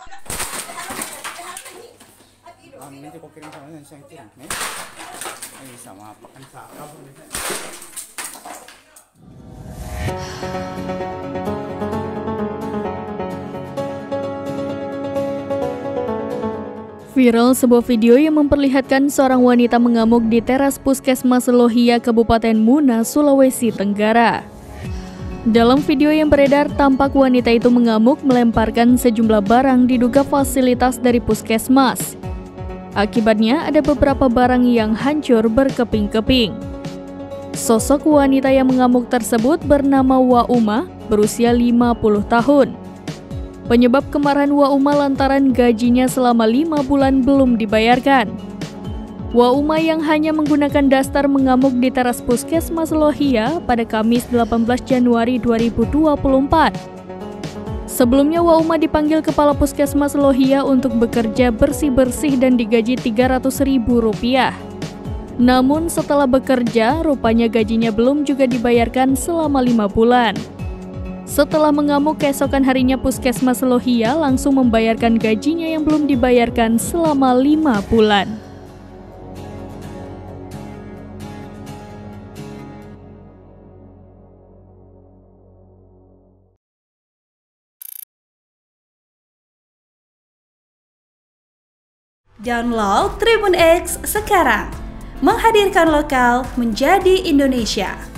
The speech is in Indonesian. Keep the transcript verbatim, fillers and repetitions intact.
Ah, nanti kau kirim sama yang saya kirim, nih. Ini sama apa kan sakau. Viral sebuah video yang memperlihatkan seorang wanita mengamuk di teras Puskesmas Lohia, Kabupaten Muna, Sulawesi Tenggara. Dalam video yang beredar, tampak wanita itu mengamuk melemparkan sejumlah barang diduga fasilitas dari puskesmas. Akibatnya ada beberapa barang yang hancur berkeping-keping. Sosok wanita yang mengamuk tersebut bernama Wauma, berusia lima puluh tahun. Penyebab kemarahan Wauma lantaran gajinya selama lima bulan belum dibayarkan. Wauma yang hanya menggunakan daster mengamuk di teras Puskesmas Lohia pada Kamis delapan belas Januari dua ribu dua puluh empat. Sebelumnya Wauma dipanggil Kepala Puskesmas Lohia untuk bekerja bersih-bersih dan digaji tiga ratus ribu rupiah. Namun setelah bekerja, rupanya gajinya belum juga dibayarkan selama lima bulan. Setelah mengamuk, keesokan harinya Puskesmas Lohia langsung membayarkan gajinya yang belum dibayarkan selama lima bulan. Download Tribun X sekarang, menghadirkan lokal menjadi Indonesia.